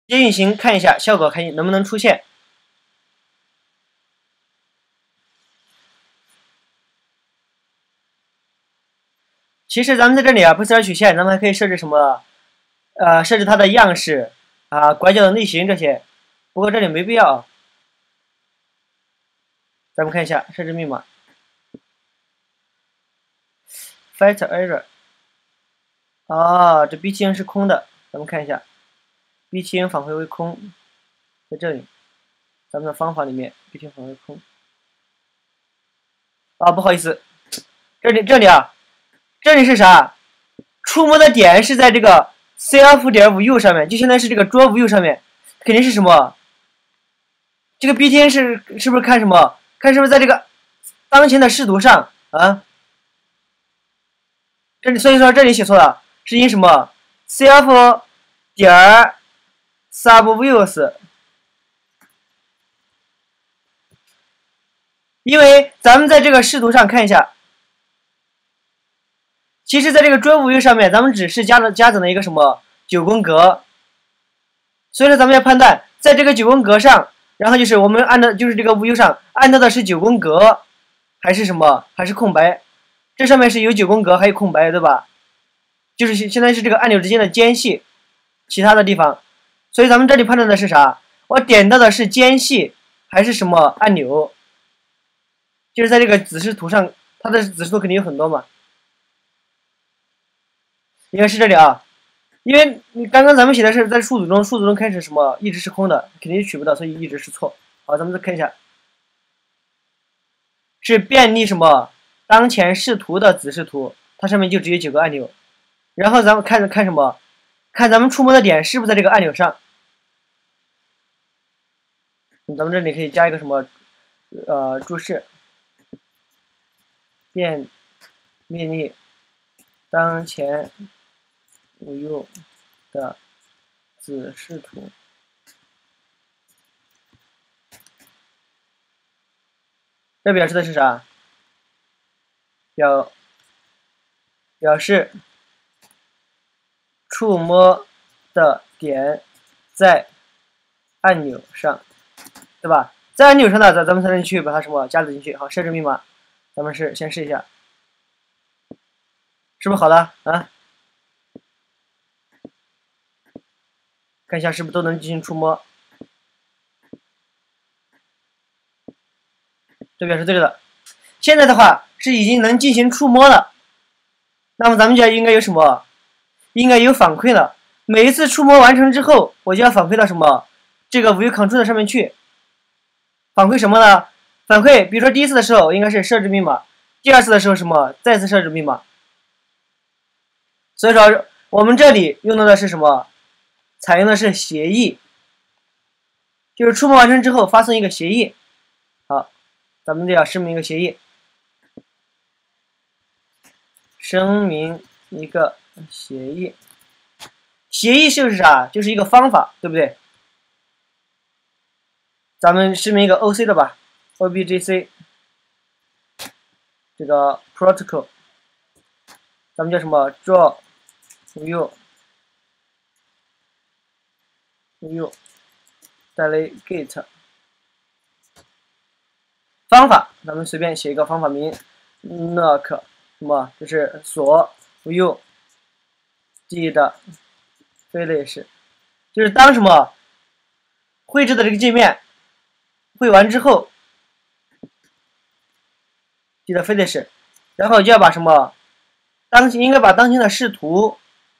接运行看一下效果，看能不能出现。其实咱们在这里啊，不需要曲线，咱们还可以设置什么？设置它的样式啊，拐角的类型这些。不过这里没必要啊。咱们看一下设置密码 ，fight error。哦，这 B 7是空的，咱们看一下 ，B 7返回为空，在这里，咱们的方法里面 B 7返回空。啊，不好意思，这里啊，这里是啥？触摸的点是在这个 CF 点 view 上面，就相当于是这个 draw view 上面，肯定是什么？这个 B 7是不是看什么？看是不是在这个当前的视图上啊？这里所以说这里写错了，是因什么 ？CF 点 subviews， 因为咱们在这个视图上看一下，其实在这个 draw view 上面，咱们只是加整了一个什么9宫格，所以说咱们要判断在这个9宫格上，然后就是我们按照就是这个 view 上按照的是9宫格，还是什么？还是空白？这上面是有9宫格，还有空白，对吧？就是现在是这个按钮之间的间隙，其他的地方，所以咱们这里判断的是啥？我点到的是间隙还是什么按钮？就是在这个子视图上，它的子视图肯定有很多嘛，应该是这里啊，因为你刚刚咱们写的是在数组中开始什么一直是空的，肯定取不到，所以一直是错。好，咱们再看一下，是便利什么？当前视图的子视图，它上面就只有9个按钮。然后咱们看什么？看咱们触摸的点是不是在这个按钮上？咱们这里可以加一个什么注释，便利当前view的子视图。这表示的是啥？表示触摸的点在按钮上，对吧？在按钮上呢，咱们才能去把它什么加载进去。好，设置密码，咱们先试一下，是不是好了啊？看一下是不是都能进行触摸。这表示对的。现在的话是已经能进行触摸了，那么咱们就应该有什么？应该有反馈了。每一次触摸完成之后，我就要反馈到什么？这个 view control 的上面去。反馈什么呢？反馈，比如说第一次的时候应该是设置密码，第二次的时候什么？再次设置密码。所以说我们这里用到的是什么？采用的是协议，就是触摸完成之后发送一个协议。好，咱们就要声明一个协议，声明一个协议。协议就是啥？就是一个方法，对不对？咱们声明一个 OC 的吧 ，OBJC 这个 protocol， 咱们叫什么 draw view delegate 方法，咱们随便写一个方法名 ，lock 什么？就是锁 view did finish， 就是当什么绘制的这个界面绘完之后 did finish， 然后就要把什么应该把当前的视图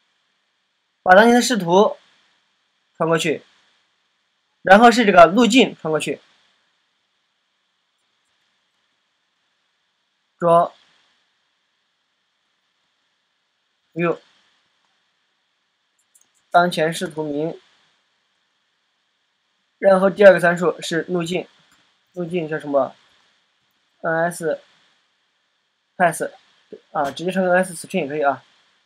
传过去，然后是这个路径传过去。draw view 当前视图名，然后第二个参数是路径，路径叫什么 ？ns pass 啊，直接称 ns string 也可以啊。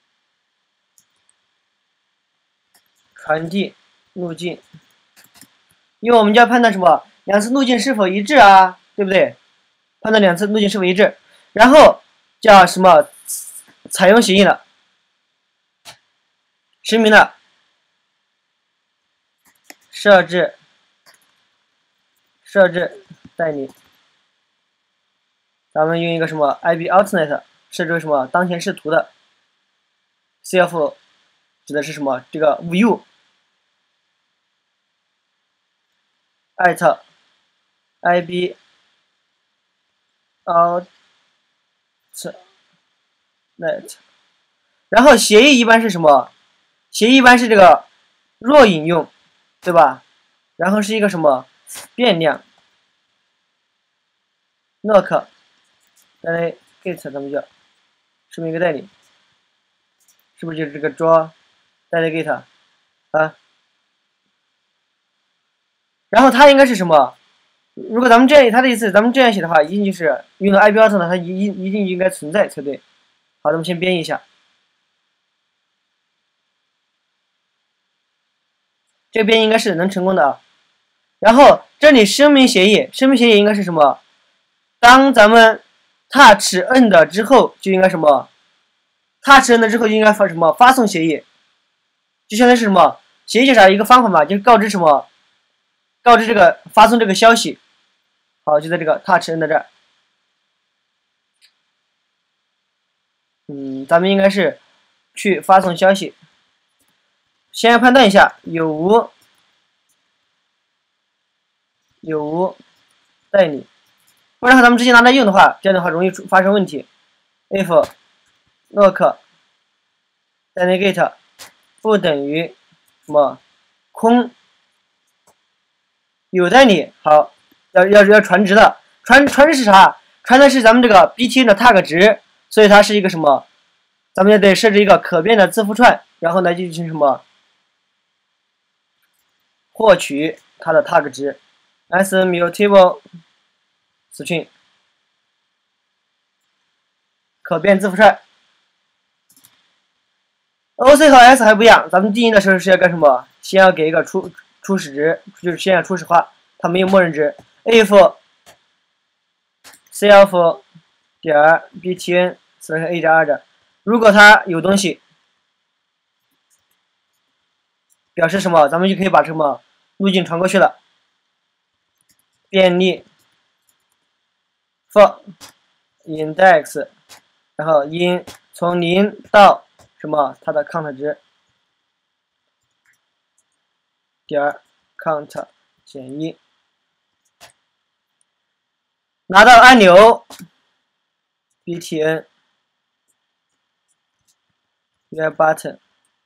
传递路径，因为我们就要判断什么两次路径是否一致啊，对不对？判断两次路径是否一致，然后叫什么？采用协议了，声明了设置代理，咱们用一个什么 IB alternate 设置为什么当前视图的 CF 指的是什么？这个 view at IB alternate， 然后协议一般是什么？协议一般是这个若引用，对吧？然后是一个什么变量 look 代理 get 咱们叫是不是一个代理？是不是就是这个 draw 代理 get 啊？然后它应该是什么？如果咱们这样，它的意思咱们这样写的话，一定就是用到 IB alternate， 它一定应该存在才对。好，咱们先编译一下。这个编译应该是能成功的啊。然后这里声明协议应该是什么？当咱们 touch end 之后就应该什么 ？touch end 之后就应该发什么？发送协议，就相当于是什么？协议就是啥？一个方法嘛，就是告知什么？告知这个发送这个消息。好，就在这个 touch end 这儿。咱们应该是去发送消息。先要判断一下有无代理，不然咱们直接拿来用的话，这样的话容易发生问题。if look 代理 get 不等于什么空有代理，好，要传值的，传值是啥？传的是咱们这个 btn 的 tag 值，所以它是一个什么？咱们也得设置一个可变的字符串，然后来进行什么？获取它的 tag 值 as mutable string 可变字符串。OC 和 S 还不一样，咱们定义的时候是要干什么？先要给一个初始值，就是先要初始化，它没有默认值。if cf 点 btn /a 加2的，如果它有东西，表示什么？咱们就可以把什么路径传过去了。便利 for index， 然后从0到什么它的 count 值点 count 减1，拿到按钮 btn get button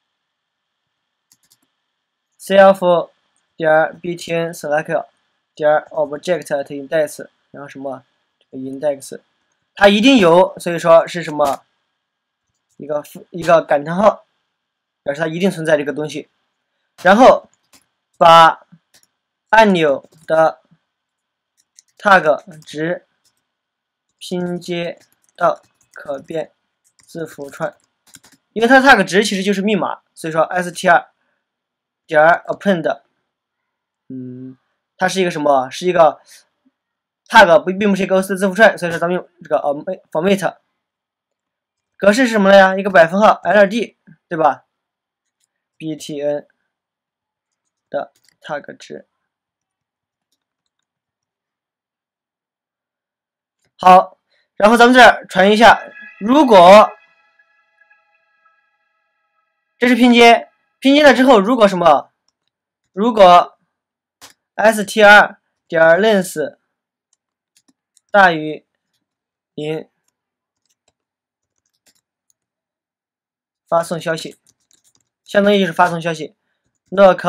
cf 点 btn select 点 object at index， 然后什么这个 index 它一定有，所以说是什么一个感叹号，表示它一定存在这个东西。然后把按钮的 tag 值拼接到可变字符串，因为它的 tag 值其实就是密码，所以说 str 点 append， 它是一个什么？是一个 tag 并不是一个 OC 字符串，所以说咱们用这个format。格式是什么了呀？一个百分号 LD， 对吧 ？btn 的 tag 值。好，然后咱们这儿传一下，如果这是拼接了之后，如果什么？如果 str 点 length 大于0，发送消息，相当于就是发送消息 look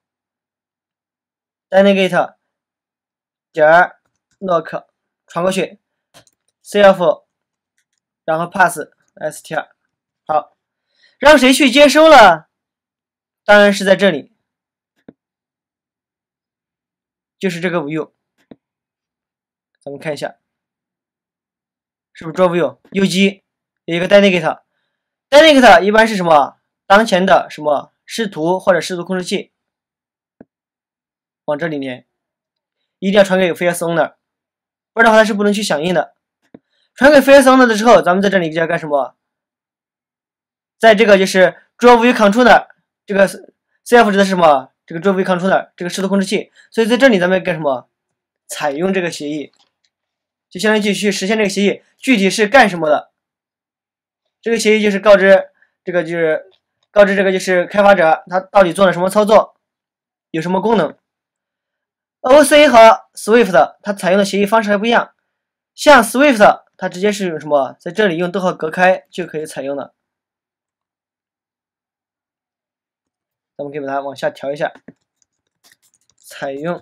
delegate 点 look 传过去 cf 然后 pass str。 好，让谁去接收了？当然是在这里，就是这个 view， 咱们看一下是不是 draw view 右击有一个 delegate一般是什么？当前的什么视图或者视图控制器，往这里连，一定要传给 face owner， 不然的话它是不能去响应的。传给 face owner 的时候，咱们在这里就要干什么？在这个就是 draw view controller， 这个 cf 指的是什么？ 这个 Drive Controller 这个视图控制器，所以在这里咱们要干什么？采用这个协议，就相当于去实现这个协议具体是干什么的。这个协议就是告知这个就是开发者他到底做了什么操作，有什么功能。OC 和 Swift 它采用的协议方式还不一样，像 Swift 它直接是用什么，在这里用逗号隔开就可以采用的。咱们可以把它往下调一下，采用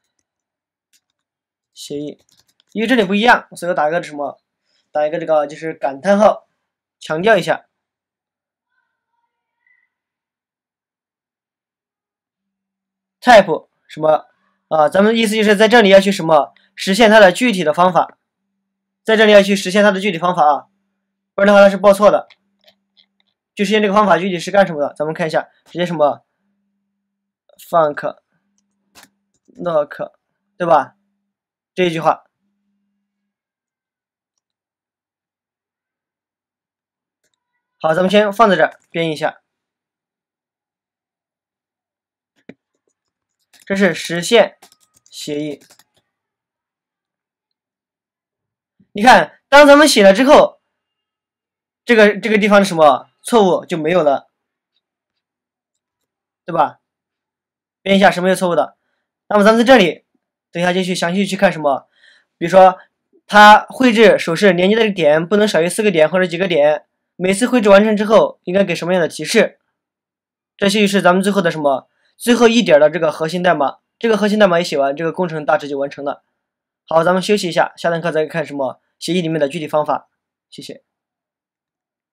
协议，因为这里不一样，所以我打一个什么，打一个这个就是感叹号，强调一下。type 什么啊？咱们意思就是在这里要去什么实现它的具体的方法，在这里要去实现它的具体方法啊，不然的话它是报错的。就实现这个方法具体是干什么的？咱们看一下，直接什么 func lock 对吧？这一句话。好，咱们先放在这儿编译一下。这是实现协议。你看，当咱们写了之后，这个地方的什么错误就没有了，对吧？编一下是没有错误的。那么咱们在这里，等一下就去详细去看什么，比如说它绘制手势连接的点不能少于4个点或者几个点，每次绘制完成之后应该给什么样的提示？这就是咱们最后的什么最后一点的这个核心代码。这个核心代码一写完，这个工程大致就完成了。好，咱们休息一下，下堂课再看什么协议里面的具体方法。谢谢。